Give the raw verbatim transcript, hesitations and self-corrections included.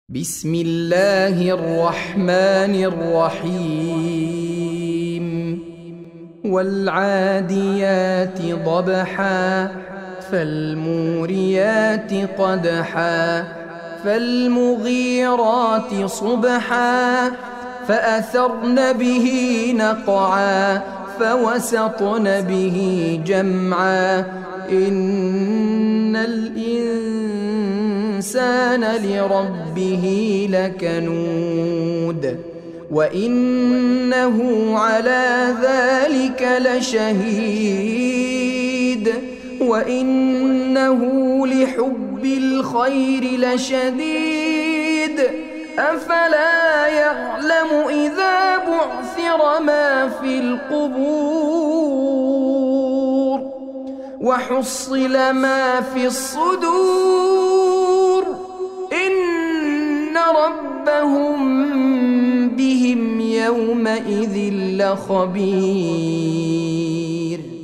بسم الله الرحمن الرحيم والعاديات ضبحا فالموريات قدحا فالمغيرات صبحا فأثرن به نقعا فوسطن به جمعا إن الإنسان لربه لكنود وإنه على ذلك لشهيد وإنه لحب الخير لشديد أفلا يعلم إذا بعثر ما في القبور وحصل ما في الصدور إن ربهم بهم يومئذ لخبير.